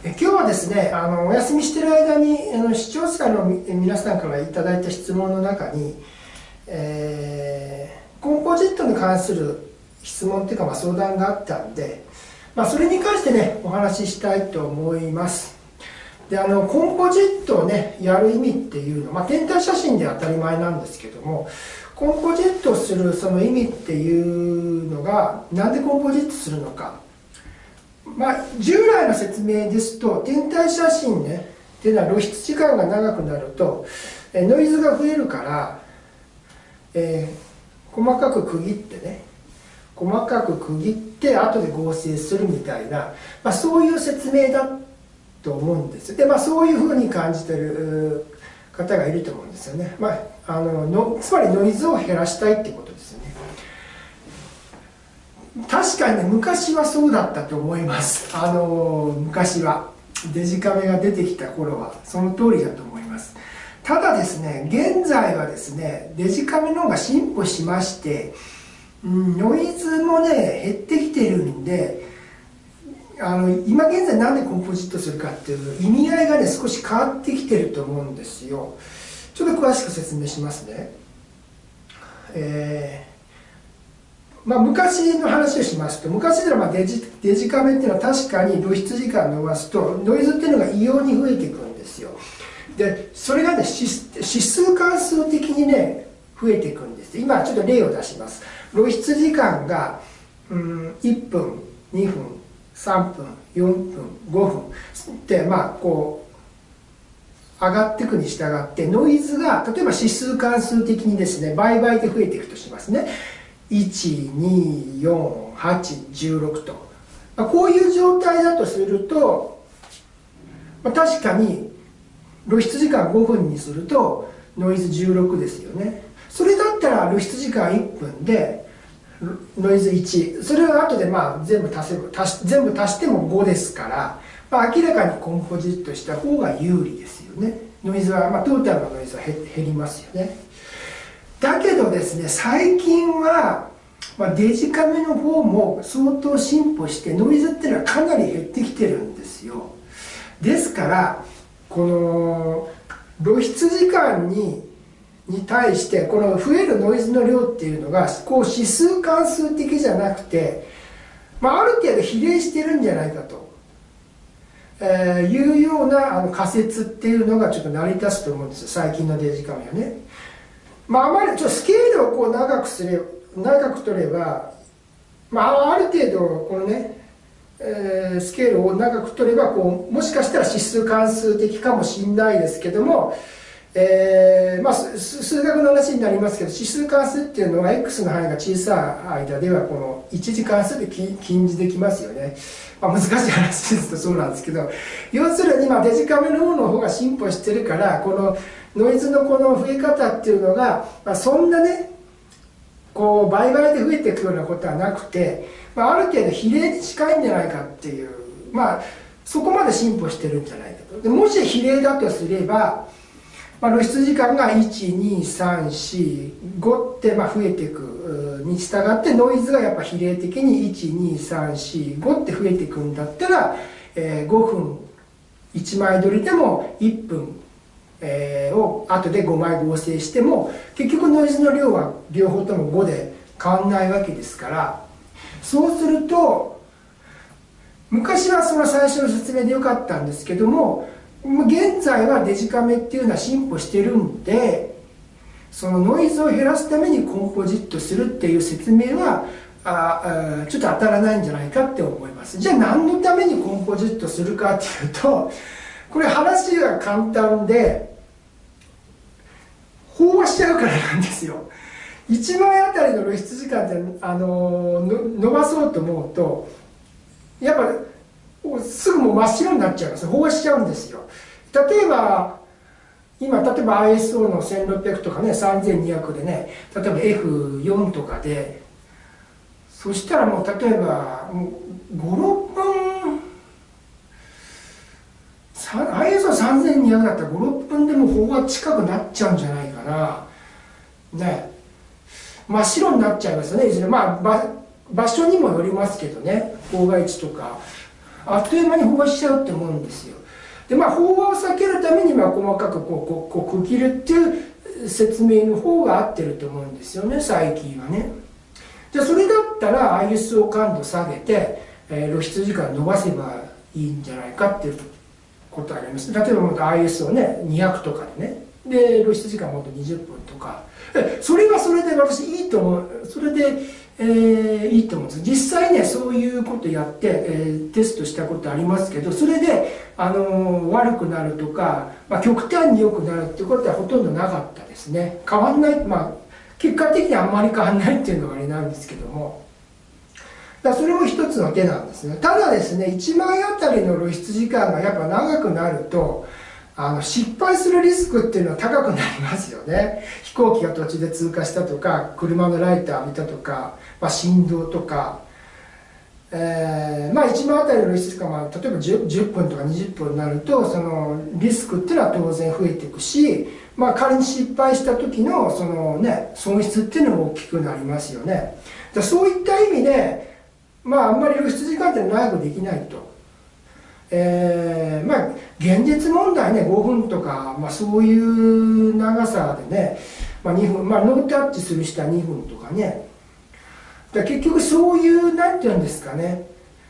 今日はですね、お休みしてる間に視聴者の皆さんからいただいた質問の中に、コンポジットに関する質問っていうか、相談があったんで、それに関してねお話ししたいと思います。でコンポジットをねやる意味っていうの、天体写真で当たり前なんですけども、コンポジットするその意味っていうのが、なんでコンポジットするのか。従来の説明ですと、天体写真ねっていうのは露出時間が長くなるとノイズが増えるから、細かく区切って後で合成するみたいな、そういう説明だと思うんです。で、そういうふうに感じてる方がいると思うんですよね。つまりノイズを減らしたいってことですよね。確かにね、昔はそうだったと思います。昔はデジカメが出てきた頃はその通りだと思います。ただですね、現在はですね、デジカメの方が進歩しまして、ノイズもね減ってきてるんで、今現在なんでコンポジットするかっていう意味合いがね少し変わってきてると思うんですよ。ちょっと詳しく説明しますね。昔の話をしますと、昔ではデジカメっていうのは確かに露出時間を伸ばすとノイズっていうのが異様に増えていくんですよ。でそれがね指数関数的にね増えていくんです。今ちょっと例を出します。露出時間が1分2分3分4分5分ってこう上がっていくに従って、ノイズが例えば指数関数的にですね倍々で増えていくとしますね。12416と、こういう状態だとすると、確かに露出時間5分にするとノイズ16ですよね。それだったら露出時間1分でノイズ1、それを後で全部足しても5ですから、明らかにコンポジットした方が有利ですよね。ノイズは、トータルのノイズは減りますよね。だけどですね、最近は、デジカメの方も相当進歩してノイズっていうのはかなり減ってきてるんですよ。ですからこの露出時間に対してこの増えるノイズの量っていうのがこう指数関数的じゃなくて、ある程度比例してるんじゃないかと、いうような仮説っていうのがちょっと成り立つと思うんですよ、最近のデジカメはね。あまりちょっとスケールをこう長く取れば、ある程度このね、スケールを長く取ればもしかしたら指数関数的かもしれないですけども、数学の話になりますけど、指数関数っていうのは x の範囲が小さい間ではこの一次関数で近似できますよね。難しい話ですとそうなんですけど、要するにデジカメの方が進歩してるから、このノイズのこの増え方っていうのが、そんなねこう倍々で増えていくようなことはなくて、ある程度比例に近いんじゃないかっていう、そこまで進歩してるんじゃないかと。でもし比例だとすれば、露出時間が12345って増えていくに従って、ノイズがやっぱ比例的に12345って増えていくんだったら、5分1枚撮りでも1分を後で5枚合成しても結局ノイズの量は両方とも5で変わんないわけですから、そうすると昔はその最初の説明でよかったんですけども、現在はデジカメっていうのは進歩してるんで、そのノイズを減らすためにコンポジットするっていう説明はちょっと当たらないんじゃないかって思います。じゃあ何のためにコンポジットするかっていうと、これ話が簡単で飽和しちゃうからなんですよ。1枚あたりの露出時間って伸ばそうと思うとやっぱすぐもう真っ白になっちゃうんですよ。飽和しちゃうんですよ。例えば ISO の1600とかね3200でね、例えば F4 とかで、そしたらもう例えば56分ISO3200 だったら56分でも飽和近くなっちゃうんじゃないかなね。真っ白になっちゃいますよね、いずれ。場所にもよりますけどね、郊外地とかあっという間に飽和しちゃうって思うんですよ。でまあ飽和を避けるために細かくこう区切るっていう説明の方が合ってると思うんですよね、最近はね。じゃあそれだったら ISO 感度下げて、露出時間伸ばせばいいんじゃないかっていうことあります。例えばもっと ISO ね200とかでね、で露出時間もっと20分とか、それはそれで私いいと思う。それで、いいと思うんです。実際ねそういうことやって、テストしたことありますけど、それで、悪くなるとか、極端に良くなるっていうことはほとんどなかったですね。変わんない、結果的にあんまり変わんないっていうのがあれなんですけども、だからそれも一つの手なんですね。ただですね、1枚あたりの露出時間がやっぱ長くなると失敗するリスクっていうのは高くなりますよね。飛行機が途中で通過したとか、車のライト浴びたとか、振動とか、1枚あたりの露出時間は例えば 10分とか20分になると、そのリスクっていうのは当然増えていくし、仮に失敗した時のその、損失っていうのも大きくなりますよね。だそういった意味で、あんまり露出時間って長くできないと。現実問題ね、5分とか、そういう長さでね、2分、ノータッチする人は2分とかね。結局そういうなんていうんですかね、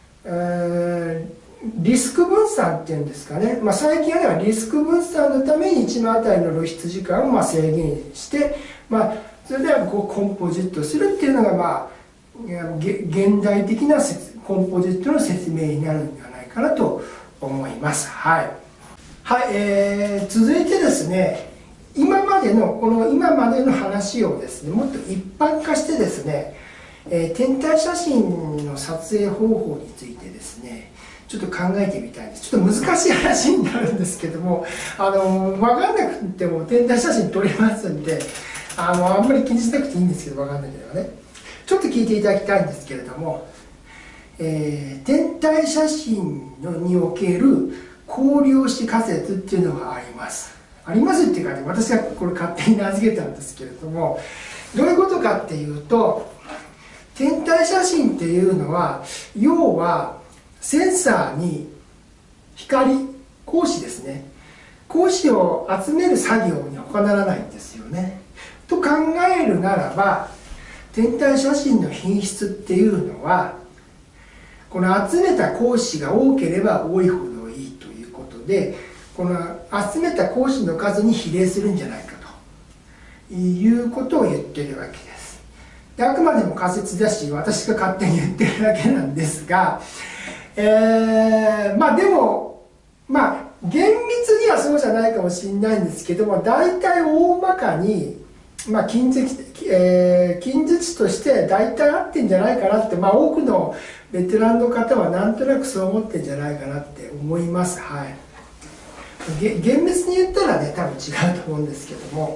リスク分散っていうんですかね、最近はリスク分散のために1枚あたりの露出時間を制限して、それではコンポジットするっていうのが現代的なコンポジットの説明になるんではないかなと思います。はい、続いてですね、今までの話をですねもっと一般化してですね、天体写真の撮影方法についてですねちょっと考えてみたいです。ちょっと難しい話になるんですけども、分かんなくても天体写真撮れますんで、あんまり気にしなくていいんですけど、分かんないけどね、ちょっと聞いていただきたいんですけれども、天体写真における光量子仮説っていうのがあります。ありますっていうかね、私がこれ勝手に名付けたんですけれども、どういうことかっていうと、天体写真っていうのは要はセンサーに光子ですね、光子を集める作業に他ならないんですよね。と考えるならば、天体写真の品質っていうのはこの集めた光子が多ければ多いほどいいということで、この集めた光子の数に比例するんじゃないかということを言ってるわけです。であくまでも仮説だし、私が勝手に言ってるだけなんですが、でも厳密にはそうじゃないかもしれないんですけども、大体大まかに、近似値として大体合ってんじゃないかなって、多くのベテランの方はなんとなくそう思ってんじゃないかなって思います。はい。厳密に言ったらね多分違うと思うんですけども、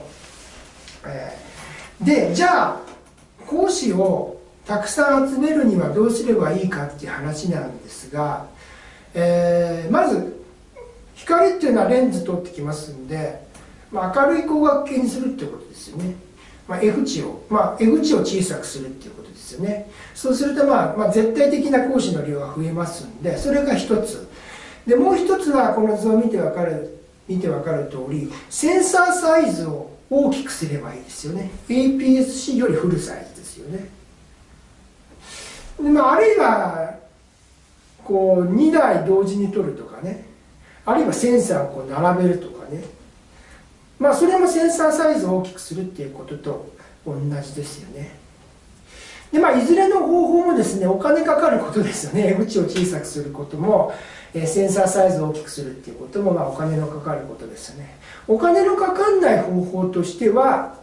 でじゃあ光子をたくさん集めるにはどうすればいいかっていう話なんですが、まず光っていうのはレンズ通ってきますんで、明るい光学系にするっていうことですよね。F 値を小さくするっていうことですよね。そうすると絶対的な光子の量が増えますんで、それが一つで、もう一つはこの図を見て分かる通り、センサーサイズを大きくすればいいですよね。 APS-C よりフルサイズですよね。で、あるいはこう2台同時に撮るとかね、あるいはセンサーをこう並べるとかね、それもセンサーサイズを大きくするっていうことと同じですよね。でいずれの方法もですねお金かかることですよね。F 値を小さくすることも、センサーサイズを大きくするっていうこともお金のかかることですよね。お金のかかんない方法としては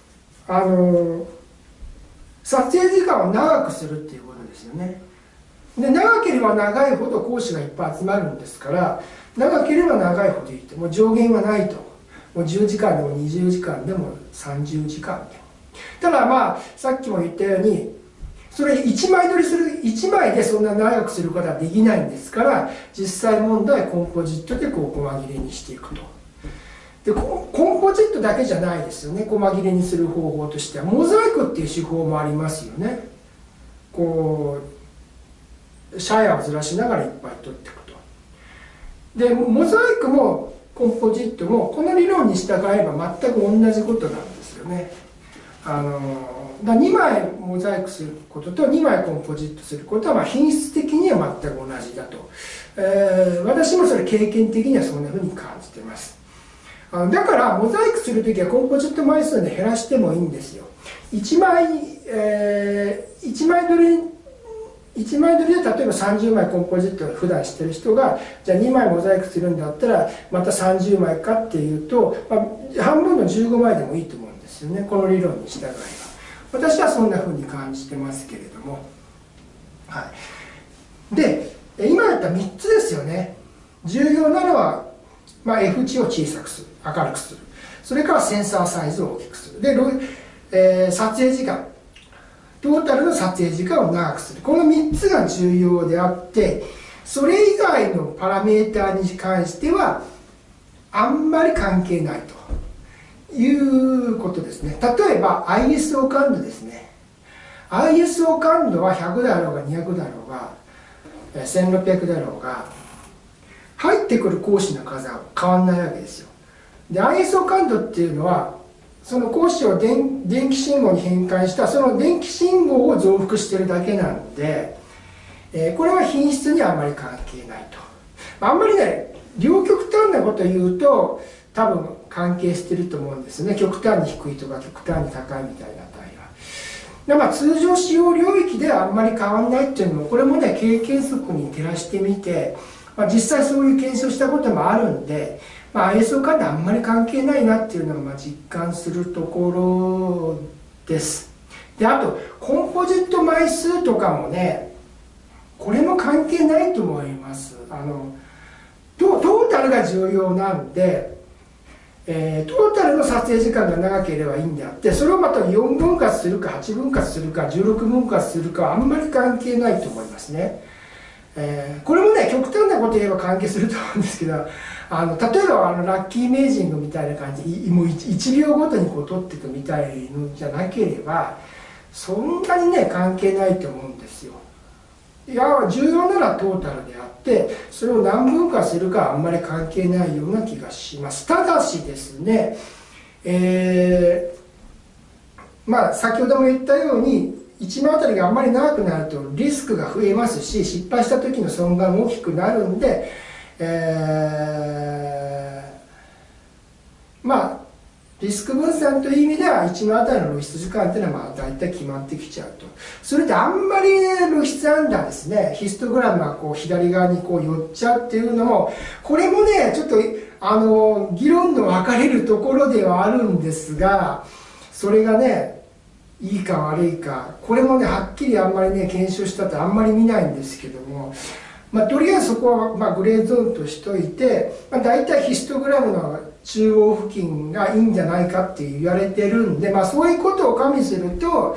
撮影時間を長くするっていうことですよね。で長ければ長いほど光子がいっぱい集まるんですから、長ければ長いほどいいと。もう上限はないと。もう10時間でも20時間でも30時間でも。たださっきも言ったように、それ1枚撮りする、1枚でそんな長くすることはできないんですから、実際問題コンポジットでこう細切れにしていくと。でコンポジットだけじゃないですよね。細切れにする方法としてはモザイクっていう手法もありますよね。こシャイアをずらしながらいっぱい撮っていくと。でモザイクもコンポジットもこの理論に従えば全く同じことなんですよね。2枚モザイクすることと2枚コンポジットすることは品質的には全く同じだと、私もそれ経験的にはそんなふうに感じています。だからモザイクするときはコンポジット枚数で減らしてもいいんですよ。1枚撮りで例えば30枚コンポジットを普段してる人がじゃあ2枚モザイクするんだったらまた30枚かっていうと、半分の15枚でもいいと思うんですよね、この理論に従えば。私はそんなふうに感じてますけれども、はい、で今言った3つですよね。重要なのは、F 値を小さくする、明るくする、それからセンサーサイズを大きくする、で、撮影時間、トータルの撮影時間を長くする、この3つが重要であって、それ以外のパラメータに関してはあんまり関係ないということですね。例えば ISO 感度ですね。 ISO 感度は100だろうが200だろうが1600だろうが入ってくる光子の数は変わんないわけですよ。で ISO 感度っていうのはその光子を電気信号に変換したその電気信号を増幅してるだけなので、これは品質にはあまり関係ないと。あんまりね両極端なことを言うと多分関係してると思うんですね。極端に低いとか極端に高いみたいな値は。通常使用領域ではあんまり変わんないっていうのもこれもね経験則に照らしてみて、実際そういう検証したこともあるんで、ISO 感度あんまり関係ないなっていうのを実感するところです。であとコンポジット枚数とかもねこれも関係ないと思います。トータルが重要なんで、トータルの撮影時間が長ければいいんであってそれをまた4分割するか8分割するか16分割するかはあんまり関係ないと思いますね。これもね極端なこと言えば関係すると思うんですけど例えばラッキーメイジングみたいな感じもう 1秒ごとにこう撮っていくみたいのじゃなければそんなにね関係ないと思うんですよ。いや重要なのはトータルであってそれを何分割するかはあんまり関係ないような気がします。ただしですね、先ほども言ったように1枚あたりがあんまり長くなるとリスクが増えますし失敗した時の損害も大きくなるんで、リスク分散という意味では1枚あたりの露出時間っていうのは大体決まってきちゃうと。それであんまり、露出アンダーですねヒストグラムがこう左側にこう寄っちゃうっていうのもこれもねちょっと議論の分かれるところではあるんですがそれがねいいか悪いかこれもねはっきりあんまりね検証したってあんまり見ないんですけども、とりあえずそこはグレーゾーンとしといて、大体ヒストグラムの中央付近がいいんじゃないかって言われてるんで、そういうことを加味すると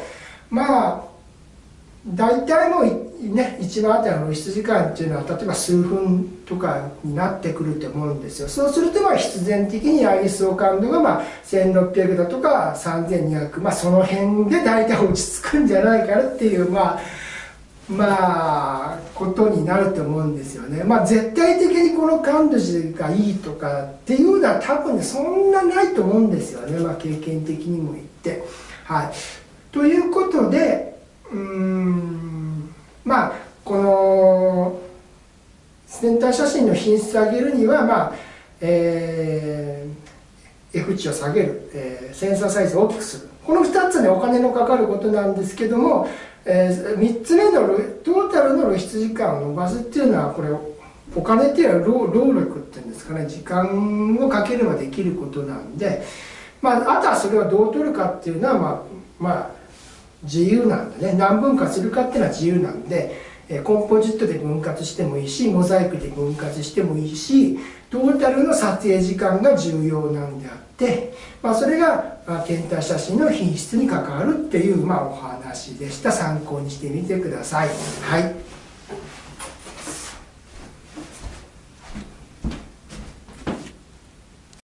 大体もうね1枚あたりの露出時間っていうのは例えば数分とかになってくると思うんですよ。そうすると必然的に ISO 感度が1600だとか3200、その辺で大体落ち着くんじゃないかなっていうことになると思うんですよね。絶対的にこの感度値がいいとかっていうのは多分ねそんなないと思うんですよね、経験的にも言って。はい、ということでこの全体写真の品質を上げるにはF 値を下げる、センサーサイズを大きくするこの2つねお金のかかることなんですけども、3つ目のトータルの露出時間を伸ばすっていうのはこれお金っていうのは労力っていうんですかね時間をかければできることなんで、あとはそれをどう取るかっていうのは自由なんでね何分割するかっていうのは自由なんで、コンポジットで分割してもいいしモザイクで分割してもいいしトータルの撮影時間が重要なんであって、それが天体写真の品質に関わるっていうお話でした。参考にしてみてください。はい。